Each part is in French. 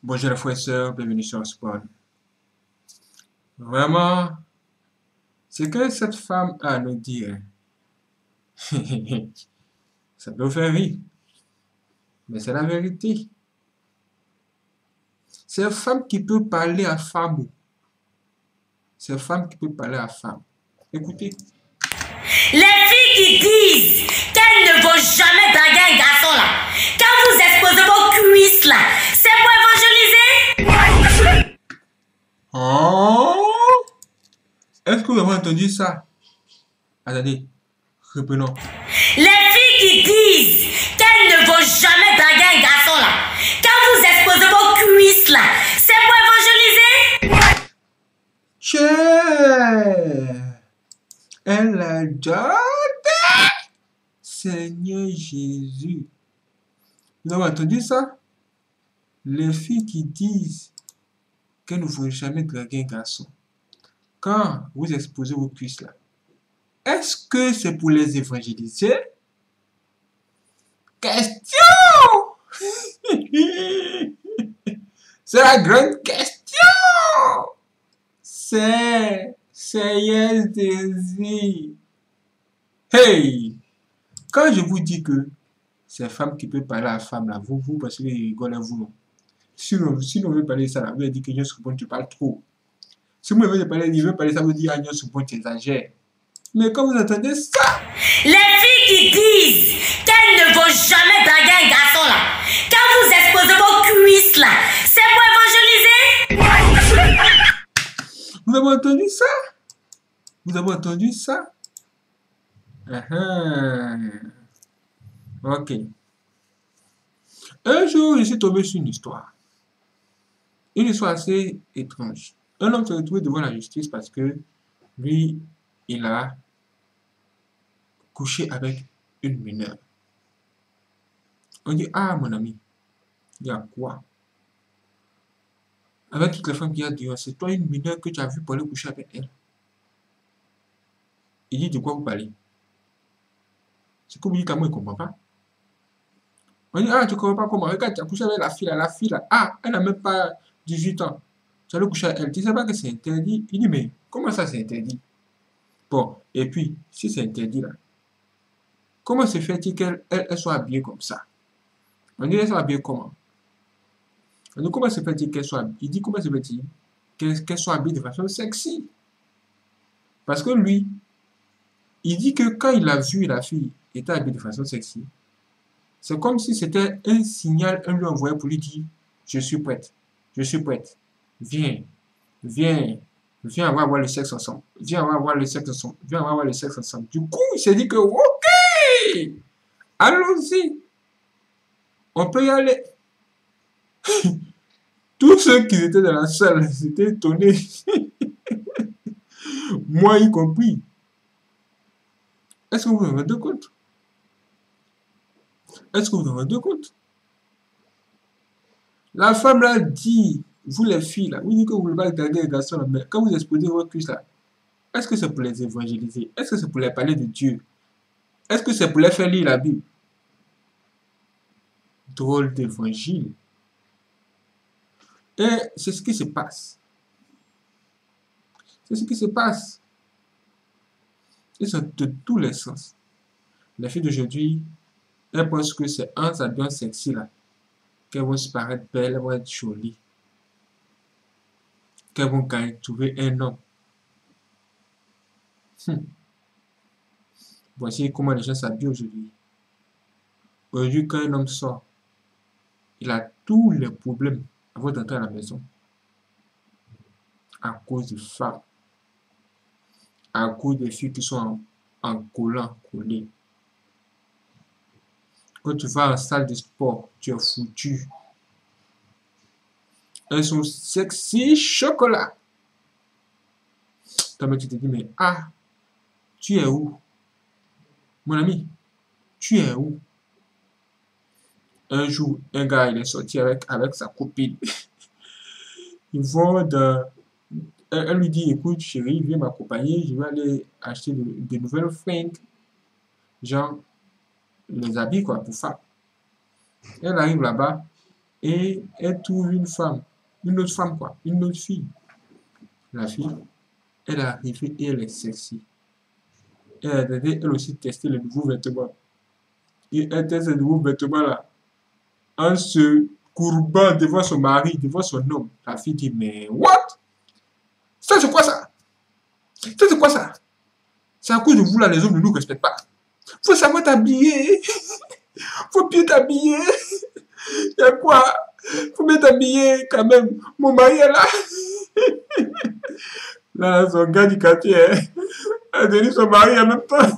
Bonjour les frères et sœurs, bienvenue sur Sport. Vraiment, ce que cette femme a à nous dire, ça peut vous faire rire, mais c'est la vérité. C'est femme qui peut parler à femme. C'est femme qui peut parler à femme. Écoutez. Les filles qui disent qu'elles ne vont jamais draguer un garçon là, quand vous exposez vos cuisses là, c'est pour évangéliser? Oh! Est-ce que vous avez entendu ça? Attendez, reprenons. Les filles qui disent qu'elles ne vont jamais draguer un garçon là, quand vous exposez vos cuisses là, c'est pour évangéliser? Elle a déjà Seigneur Jésus. Vous avez entendu ça? Les filles qui disent qu'elles ne vont jamais draguer un garçon. Quand vous exposez vos cuisses là, est-ce que c'est pour les évangéliser? Question! C'est la grande question! C'est yes désir. Hey! Quand je vous dis que c'est femme qui peut parler à femme là, vous parce que vous rigolez vous non. Si on veut parler de ça là, vous allez dire que je suis bon, tu parles trop. Si vous voulez parler, il veut parler ça, vous dites ah, je suis bon, tu exagères. Mais quand vous entendez ça, les filles qui disent qu'elles ne vont jamais draguer un garçon là, quand vous exposez vos cuisses là, c'est pour évangéliser? vous avez entendu ça? Vous avez entendu ça? Ok. Un jour, je suis tombé sur une histoire. Une histoire assez étrange. Un homme s'est retrouvé devant la justice parce que lui, il a couché avec une mineure. On dit, ah mon ami, il y a quoi? Avec toutes les femmes qu'il y a dehors, c'est toi une mineure que tu as vue pour aller coucher avec elle. Il dit, de quoi vous parlez? C'est que vous dites à moi, il ne comprend pas. On dit, ah, tu ne comprends pas comment? Regarde, tu as couché avec la fille là. Ah, elle n'a même pas 18 ans. Tu allais coucher avec elle. Tu ne sais pas que c'est interdit? Il dit, mais comment ça c'est interdit? Bon, et puis, si c'est interdit là, comment se fait-il qu'elle soit habillée comme ça? On dit, elle soit habillée comment? On dit, comment se fait-il qu'elle soit habillée? Il dit, comment se fait-il qu'elle soit habillée de façon sexy? Parce que lui, il dit que quand il a vu la fille était habillée de façon sexy, c'est comme si c'était un signal, un lui envoyé pour lui dire, je suis prête, viens, viens, viens, on va avoir le sexe ensemble, viens, on va avoir le sexe ensemble, viens, on va avoir le sexe ensemble. Du coup, il s'est dit que, ok, allons-y, on peut y aller. Tous ceux qui étaient dans la salle s'étaient étonnés, moi y compris. Est-ce que vous vous rendez compte? Est-ce que vous vous rendez compte? La femme là dit, vous les filles là, vous dites que vous ne voulez pas regarder les garçons là, mais quand vous exposez votre cuisse là, est-ce que c'est pour les évangéliser? Est-ce que c'est pour les parler de Dieu? Est-ce que c'est pour les faire lire la Bible? Drôle d'évangile. Et c'est ce qui se passe. C'est ce qui se passe. Ils sont de tous les sens. Les filles d'aujourd'hui, elles pensent que c'est un s'habillant sexy là, qu'elles vont se paraître belles, elles vont être jolies, qu'elles vont trouver un homme. Voici comment les gens s'habillent aujourd'hui. Aujourd'hui, quand un homme sort, il a tous les problèmes avant d'entrer à la maison. À cause des femmes. À cause des filles qui sont en collant, collées. Quand tu vas en salle de sport, tu es foutu. Elles sont sexy chocolat. Toi, tu te dis, mais ah, tu es où? Mon ami, tu es où? Un jour, un gars, il est sorti avec sa copine. Ils vont dans... Elle lui dit, écoute, chérie, viens m'accompagner, je vais aller acheter de nouvelles fringues. Genre, les habits, quoi, pour femmes. Elle arrive là-bas, et elle trouve une femme, une autre femme quoi, une autre fille. La fille, elle est arrivée et elle est sexy. Elle a été elle aussi tester les nouveaux vêtements. Et elle teste ces nouveaux vêtements-là en se courbant devant son mari, devant son homme. La fille dit, mais what? Ça c'est quoi ça? Ça c'est quoi ça? C'est à cause de vous là, les hommes ne nous respectent pas. Faut savoir t'habiller. Faut bien t'habiller. Il y a quoi? Faut bien t'habiller quand même. Mon mari est là. Là, son gars du quartier a donné son mari en même temps.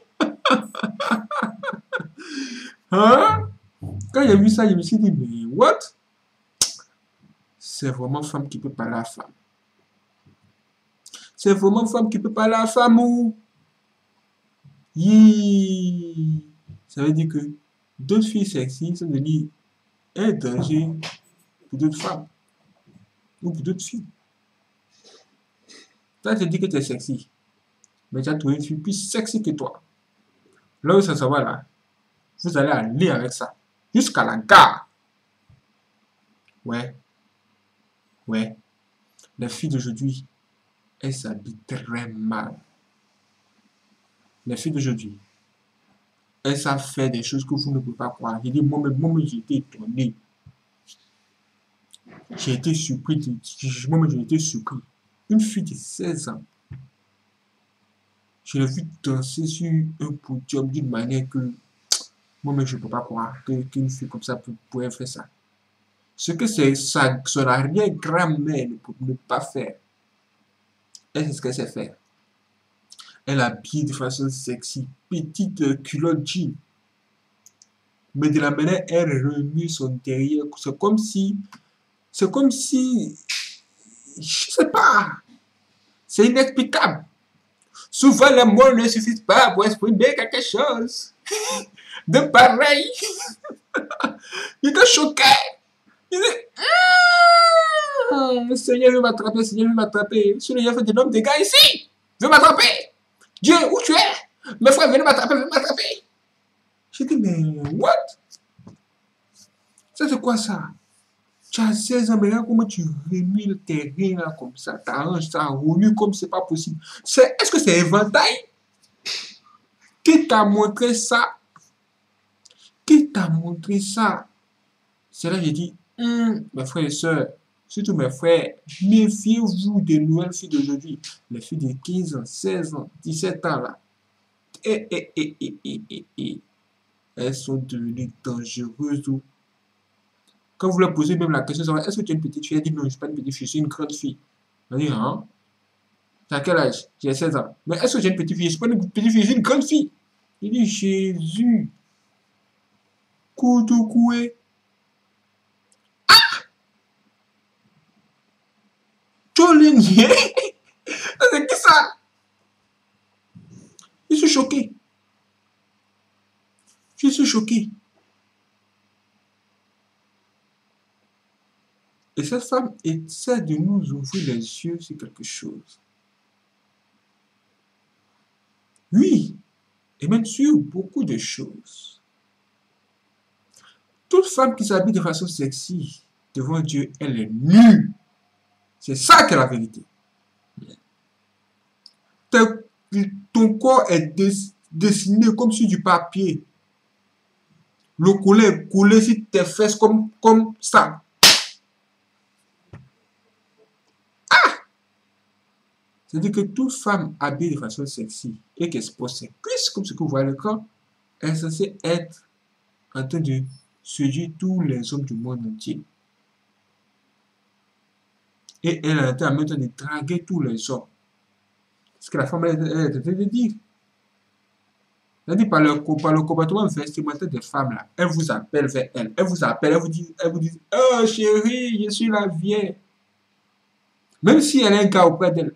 Hein? Quand j'ai vu ça, je me suis dit, mais what? C'est vraiment femme qui peut parler à femme. C'est vraiment femme qui peut parler à femme ou? Yeah. Ça veut dire que d'autres filles sexy sont devenues un danger pour d'autres femmes ou pour d'autres filles. Toi, tu dis que tu es sexy, mais tu as trouvé une fille plus sexy que toi. Là où ça se voit là, vous allez aller avec ça jusqu'à la gare. Ouais, ouais. Les filles d'aujourd'hui, elles s'habillent très mal. Les filles d'aujourd'hui, elles savent faire des choses que vous ne pouvez pas croire. J'ai dit, moi-même, j'ai été étonné. J'ai été surpris. Moi-même, j'ai été surpris. Une fille de 16 ans, je l'ai vu danser sur un podium d'une manière que moi-même, je ne peux pas croire qu'une fille comme ça pourrait faire ça. Ce que c'est son arrière-grand-mère ne peut pas faire. Elle, c'est ce qu'elle sait faire. Elle habille de façon sexy, petite culotte jean. Mais de la manière, elle remue son derrière. C'est comme si, je sais pas, c'est inexplicable. Souvent, les mots ne suffisent pas pour exprimer quelque chose de pareil. J'étais choqué. Il dit, le Seigneur veut m'attraper, le Seigneur veut m'attraper. Le Seigneur fait de l'homme des gars ici. Veut m'attraper. Dieu, où tu es? Mes frères, venez m'attraper, venez m'attraper. J'ai dit, mais what? Ça, c'est quoi ça? Tu as 16 ans, mais là, comment tu remues le terrain là, comme ça? T'arranges ça, remue comme c'est pas possible. Est-ce que c'est éventail? Qui t'a montré ça? Qui t'a montré ça? C'est là que j'ai dit, mes frères et sœurs, surtout mes frères, méfiez-vous des nouvelles filles d'aujourd'hui. Les filles de 15 ans, 16 ans, 17 ans là. Elles sont devenues dangereuses. Quand vous leur posez même la question, est-ce que tu es une petite fille? Elle dit non, je ne suis pas une petite fille, je suis une grande fille. Elle dit, hein? Tu as quel âge? J'ai 16 ans. Mais est-ce que j'ai une petite fille? Je ne suis pas une petite fille, je suis une grande fille. Il dit, Jésus. Koudouκoué. Ah! Tolinier. C'est qui ça? Je suis choqué. Je suis choqué. Et cette femme essaie de nous ouvrir les yeux sur quelque chose. Oui, et même sur beaucoup de choses. Toute femme qui s'habille de façon sexy devant Dieu, elle est nue. C'est ça qui est la vérité. Ton corps est dessiné comme sur du papier. Le collet est collé sur tes fesses comme ça. C'est-à-dire que toute femme habillée de façon sexy et qui expose ses cuisses, comme ce que vous voyez à l'écran, est censée être en train de séduire tous les hommes du monde entier. Et elle est en train de draguer tous les hommes. Ce que la femme est en train de dire. Elle dit par le comportement vestimentaire des femmes là, elle vous appelle vers elle. Elle vous appelle, elle vous dit, oh chérie, je suis la vieille. Même si elle a un gars auprès d'elle.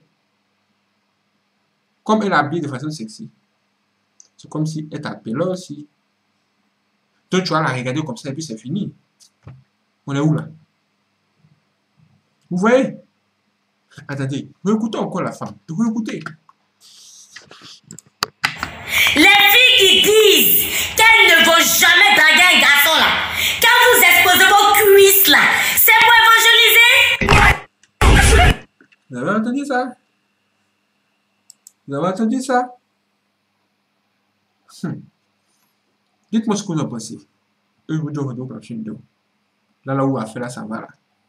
Comme elle habille de façon sexy. C'est comme si elle t'appelait aussi. Toi, tu vas la regarder comme ça et puis c'est fini. On est où là? Vous voyez? Attendez, réécoutez encore la femme. Réécoutez. Les filles qui disent qu'elles ne vont jamais draguer un garçon là, quand vous exposez vos cuisses là, c'est pour évangéliser. Vous avez entendu ça? Vous avez entendu ça? Dites-moi ce que vous en pensez. Et je vous donne votre option de là où on a fait là, ça va là.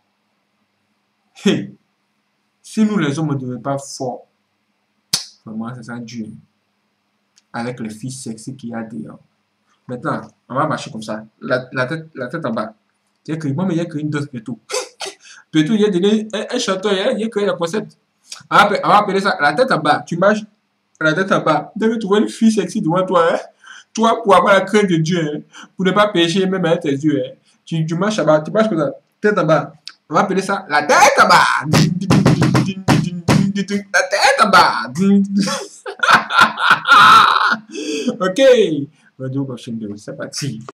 Hey. Si nous les hommes ne devions pas forts, vraiment, ça sera dur. Avec les filles sexy qu'il y a dehors. Maintenant, on va marcher comme ça. La tête en bas. Il y a que moi, mais il y a qu'une danse Pétou. Pétou, il a donné un chanteur, il y a créé le concept. On va appeler ça la tête en bas. Tu marches la tête en bas. Tu devais trouver une fille sexy devant toi. Hein? Toi, pour avoir la crainte de Dieu, hein? Pour ne pas pécher même avec tes yeux. Hein? Tu marches en bas, tu marches comme ça. Tête en bas. On va appeler ça la tête en bas. La tête en bas. Ok. Radio prochaine, c'est parti.